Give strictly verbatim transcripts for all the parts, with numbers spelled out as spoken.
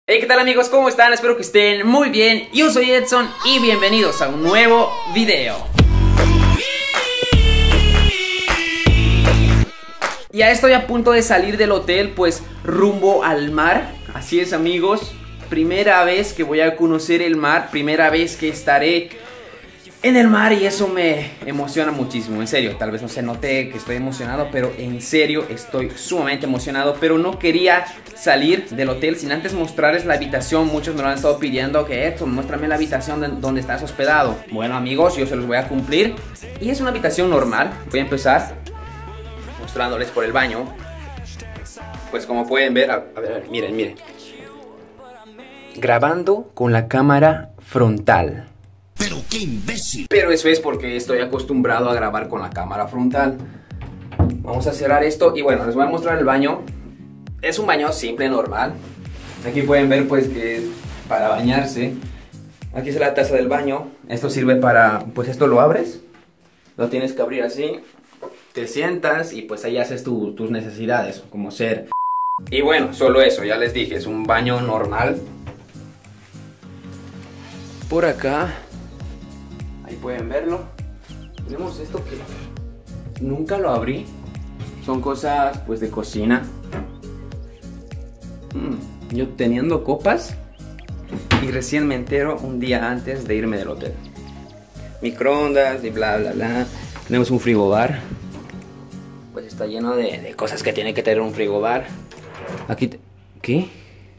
Hey, ¿qué tal amigos? ¿Cómo están? Espero que estén muy bien. Yo soy Edson y bienvenidos a un nuevo video. Ya estoy a punto de salir del hotel, pues rumbo al mar. Así es amigos, primera vez que voy a conocer el mar, primera vez que estaré en el mar y eso me emociona muchísimo, en serio. Tal vez no se note que estoy emocionado, pero en serio estoy sumamente emocionado. Pero no quería salir del hotel sin antes mostrarles la habitación. Muchos me lo han estado pidiendo, que Edson, muéstrame la habitación de donde estás hospedado. Bueno amigos, yo se los voy a cumplir. Y es una habitación normal. Voy a empezar mostrándoles por el baño. Pues como pueden ver, a, a ver, a ver, miren, miren. Grabando con la cámara frontal. ¡Pero qué imbécil! Pero eso es porque estoy acostumbrado a grabar con la cámara frontal. Vamos a cerrar esto y bueno, les voy a mostrar el baño. Es un baño simple, normal. Aquí pueden ver pues que es para bañarse. Aquí está la taza del baño. Esto sirve para, pues esto lo abres. Lo tienes que abrir así. Te sientas y pues ahí haces tu, tus necesidades, como ser. Y bueno, solo eso, ya les dije, es un baño normal. Por acá, ahí pueden verlo. Tenemos esto que nunca lo abrí. Son cosas pues de cocina. mm, Yo teniendo copas y recién me entero un día antes de irme del hotel. Microondas y bla bla bla. Tenemos un frigobar. Pues está lleno de, de cosas que tiene que tener un frigobar. Aquí te... ¿Qué?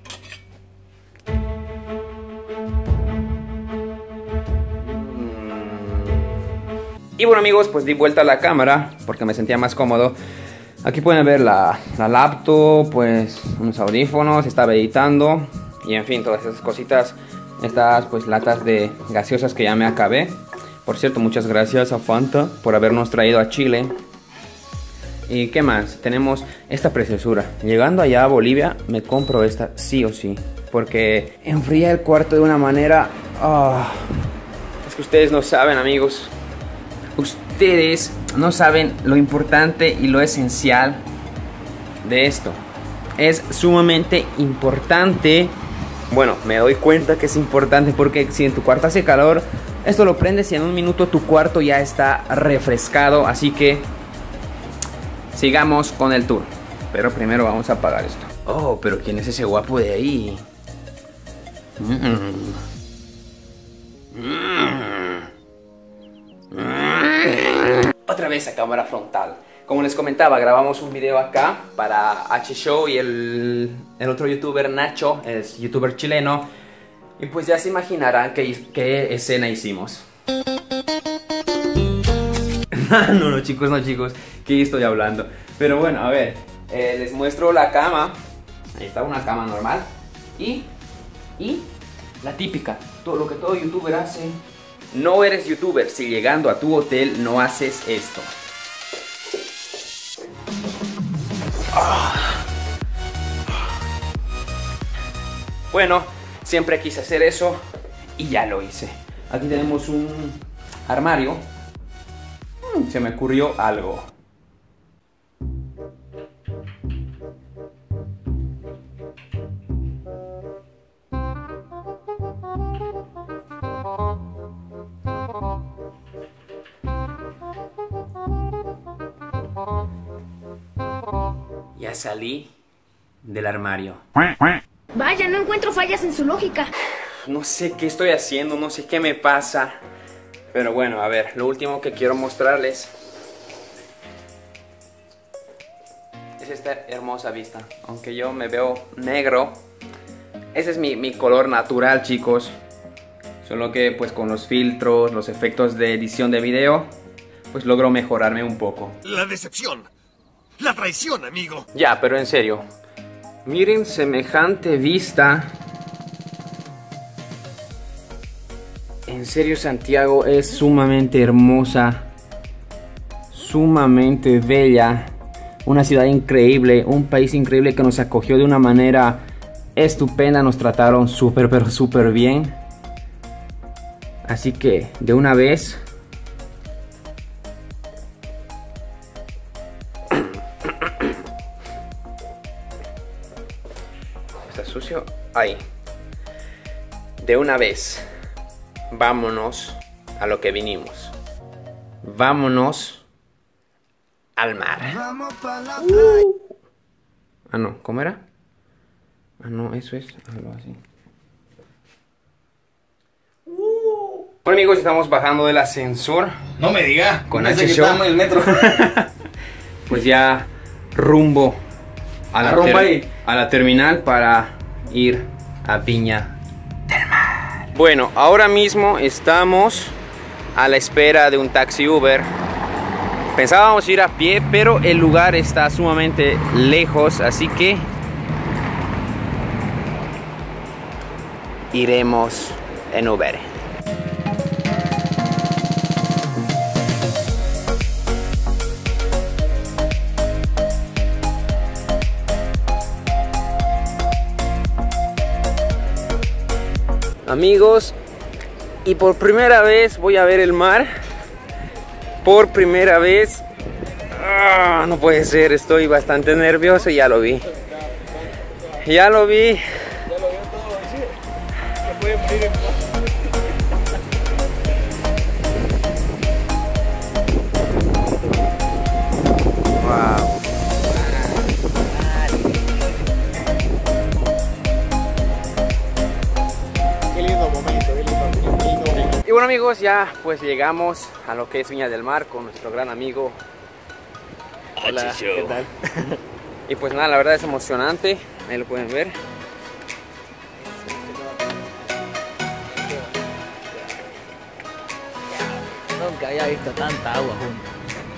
Y bueno amigos, pues di vuelta a la cámara porque me sentía más cómodo. Aquí pueden ver la, la laptop, pues unos audífonos, estaba editando y en fin, todas esas cositas. Estas pues latas de gaseosas que ya me acabé. Por cierto, muchas gracias a Fanta por habernos traído a Chile. ¿Y qué más? Tenemos esta preciosura. Llegando allá a Bolivia me compro esta sí o sí, porque enfría el cuarto de una manera... Oh, es que ustedes no saben amigos. Ustedes no saben lo importante y lo esencial de esto. Es sumamente importante. Bueno, me doy cuenta que es importante porque si en tu cuarto hace calor, esto lo prendes y en un minuto tu cuarto ya está refrescado. Así que sigamos con el tour. Pero primero vamos a apagar esto. Oh, pero ¿quién es ese guapo de ahí? Mm. Mm. Otra vez a cámara frontal. Como les comentaba, grabamos un video acá para H-Show y el, el otro youtuber Nacho, es youtuber chileno. Y pues ya se imaginarán qué, qué escena hicimos. No, no chicos, no chicos, ¿qué estoy hablando? Pero bueno, a ver, eh, les muestro la cama. Ahí está una cama normal. Y, y la típica, todo lo que todo youtuber hace. No eres youtuber si llegando a tu hotel no haces esto. Ah. Bueno, siempre quise hacer eso y ya lo hice. Aquí tenemos un armario. Hmm, se me ocurrió algo. Ya salí del armario. Vaya, no encuentro fallas en su lógica. No sé qué estoy haciendo, no sé qué me pasa. Pero bueno, a ver, lo último que quiero mostrarles es esta hermosa vista. Aunque yo me veo negro, ese es mi, mi color natural, chicos. Solo que pues con los filtros, los efectos de edición de video, pues logro mejorarme un poco. La decepción. La traición, amigo. Ya, pero en serio, miren semejante vista. En serio, Santiago es sumamente hermosa, sumamente bella. Una ciudad increíble, un país increíble que nos acogió de una manera estupenda. Nos trataron súper, pero súper bien. Así que, de una vez... ¿Está sucio? Ahí. de una vez, vámonos a lo que vinimos. Vámonos al mar. Uh. Ah, no, ¿cómo era? Ah, no, eso es algo así. Uh. Bueno, amigos, estamos bajando del ascensor. No me diga. Con H H-Show. en el metro. Pues ya rumbo a la, rumbo ter ahí. a la terminal para ir a Viña del Mar. Bueno, ahora mismo estamos a la espera de un taxi Uber. Pensábamos ir a pie, pero el lugar está sumamente lejos, así que iremos en Uber. Amigos, y por primera vez voy a ver el mar. Por primera vez. Ah, no puede ser, estoy bastante nervioso. Ya lo vi. Ya lo vi. Ya lo veo todo, ¿sí? Se puede morir en paz. Wow. Qué lindo momento, qué lindo, qué lindo momento. Y bueno, amigos, ya pues llegamos a lo que es Viña del Mar con nuestro gran amigo. Hola, ¿qué tal? Y pues nada, la verdad es emocionante. Ahí lo pueden ver. Nunca había visto tanta agua juntos.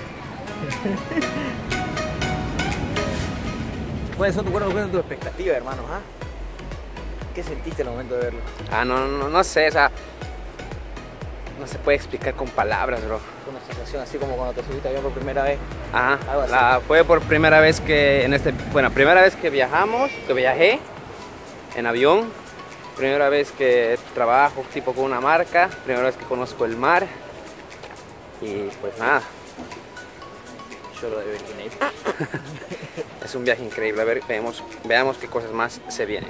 ¿Cuáles son, bueno, ¿cuáles son tus expectativas, hermano? ¿Ah? ¿Qué sentiste en el momento de verlo? Ah, no, no, no sé, o sea, no se puede explicar con palabras, bro. Fue una sensación así como cuando te subiste a avión por primera vez. Ajá, Algo así. la, fue por primera vez que en este, bueno, primera vez que viajamos, que viajé en avión, primera vez que trabajo tipo con una marca, primera vez que conozco el mar y pues nada, Yo lo debo ir. es un viaje increíble. A ver, veamos, veamos qué cosas más se vienen.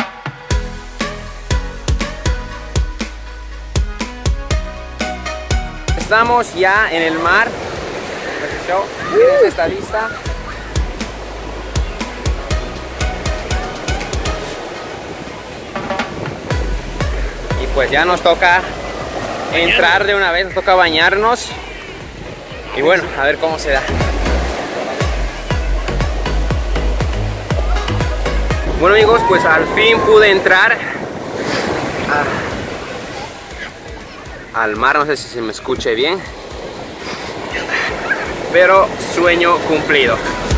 Estamos ya en el mar. Miren esta vista. Y pues ya nos toca entrar de una vez, nos toca bañarnos. Y bueno, a ver cómo se da. Bueno, amigos, pues al fin pude entrar a, al mar. No sé si se me escuche bien, pero sueño cumplido.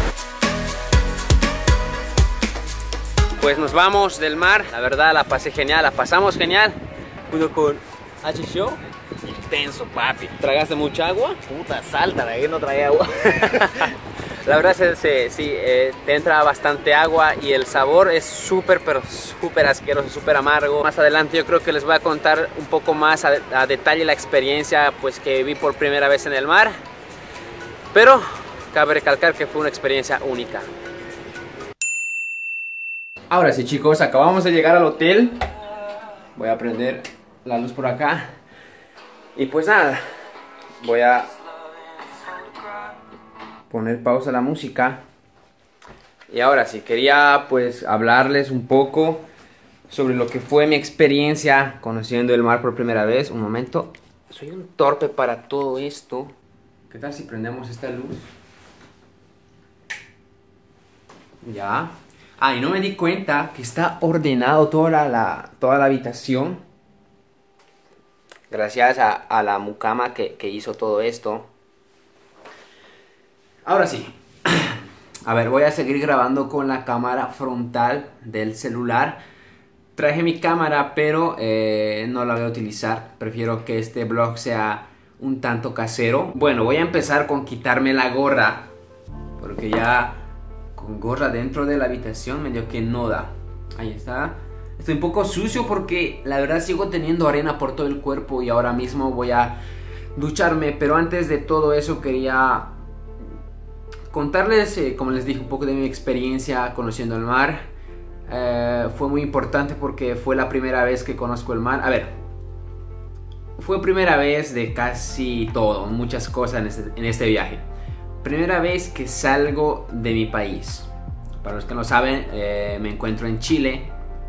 Pues nos vamos del mar. La verdad la pasé genial, la pasamos genial. Junto con H-Show. Intenso, papi. ¿Tragaste mucha agua? Puta, salta, la que no traía agua. La verdad es que sí, eh, te entra bastante agua y el sabor es súper, pero súper asqueroso, súper amargo. Más adelante yo creo que les voy a contar un poco más a, a detalle la experiencia pues, que vi por primera vez en el mar. Pero cabe recalcar que fue una experiencia única. Ahora sí, chicos, acabamos de llegar al hotel. Voy a prender la luz por acá. Y pues nada, voy a poner pausa a la música. Y ahora sí, quería pues hablarles un poco sobre lo que fue mi experiencia conociendo el mar por primera vez. Un momento, soy un torpe para todo esto. ¿Qué tal si prendemos esta luz? Ya. Ah, y no me di cuenta que está ordenado toda la, la, toda la habitación. Gracias a, a la mucama que, que hizo todo esto. Ahora sí. A ver, voy a seguir grabando con la cámara frontal del celular. Traje mi cámara, pero eh, no la voy a utilizar. Prefiero que este vlog sea un tanto casero. Bueno, voy a empezar con quitarme la gorra, porque ya con gorra dentro de la habitación medio que no da. Ahí está. Estoy un poco sucio porque la verdad sigo teniendo arena por todo el cuerpo y ahora mismo voy a ducharme. Pero antes de todo eso quería contarles, eh, como les dije, un poco de mi experiencia conociendo el mar. eh, fue muy importante porque fue la primera vez que conozco el mar. A ver, fue primera vez de casi todo, muchas cosas en este, en este viaje. Primera vez que salgo de mi país. Para los que no saben, eh, me encuentro en Chile.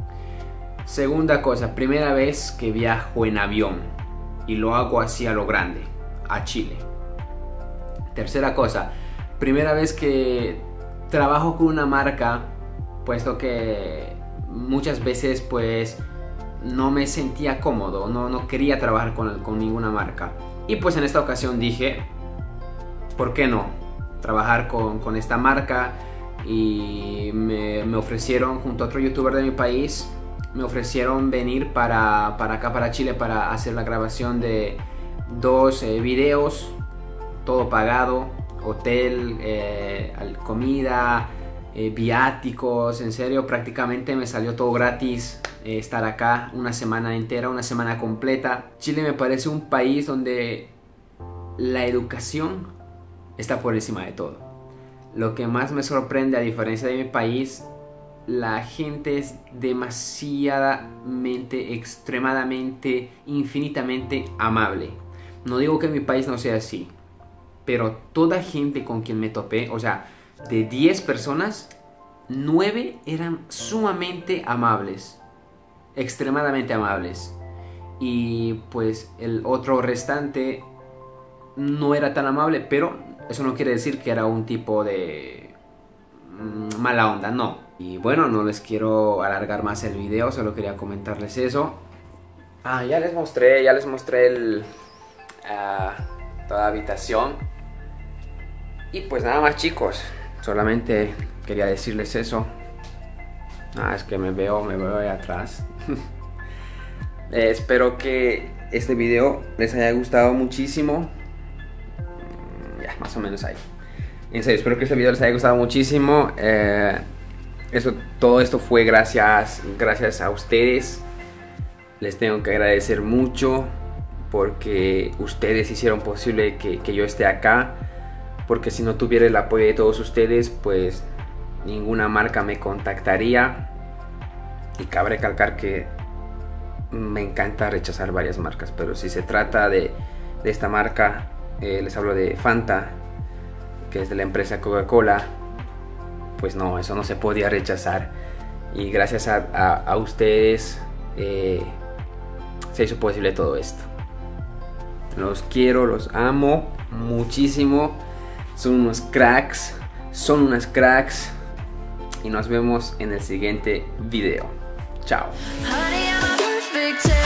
Segunda cosa, primera vez que viajo en avión. Y lo hago así a lo grande, a Chile. Tercera cosa, primera vez que trabajo con una marca, puesto que muchas veces pues no me sentía cómodo, no, no quería trabajar con, con ninguna marca. Y pues en esta ocasión dije, ¿por qué no? Trabajar con, con esta marca. Y me, me ofrecieron, junto a otro youtuber de mi país, me ofrecieron venir para, para acá, para Chile, para hacer la grabación de dos eh, videos, todo pagado, hotel, eh, comida, eh, viáticos, en serio, prácticamente me salió todo gratis eh, estar acá una semana entera, una semana completa. Chile me parece un país donde la educación está por encima de todo. Lo que más me sorprende, a diferencia de mi país, la gente es demasiadamente, extremadamente, infinitamente amable. No digo que en mi país no sea así, pero toda gente con quien me topé, o sea, de diez personas, nueve eran sumamente amables, extremadamente amables. Y pues el otro restante no era tan amable, pero eso no quiere decir que era un tipo de mmm, mala onda, no. Y bueno, no les quiero alargar más el video, solo quería comentarles eso. Ah, ya les mostré, ya les mostré el, uh, toda la habitación. Y pues nada más, chicos, solamente quería decirles eso. Ah, es que me veo, me veo ahí atrás. eh, espero que este video les haya gustado muchísimo. Ya, más o menos ahí. En serio, espero que este video les haya gustado muchísimo. Eh, eso, todo esto fue gracias, gracias a ustedes. Les tengo que agradecer mucho porque ustedes hicieron posible que, que yo esté acá. Porque si no tuviera el apoyo de todos ustedes, pues ninguna marca me contactaría. Y cabe recalcar que me encanta rechazar varias marcas, pero si se trata de, de esta marca, Eh, les hablo de Fanta, que es de la empresa Coca-Cola, pues no, eso no se podía rechazar. Y gracias a, a, a ustedes eh, se hizo posible todo esto. Los quiero, los amo muchísimo. Son unos cracks, son unas cracks. Y nos vemos en el siguiente video. Chao. Honey, I'm a perfect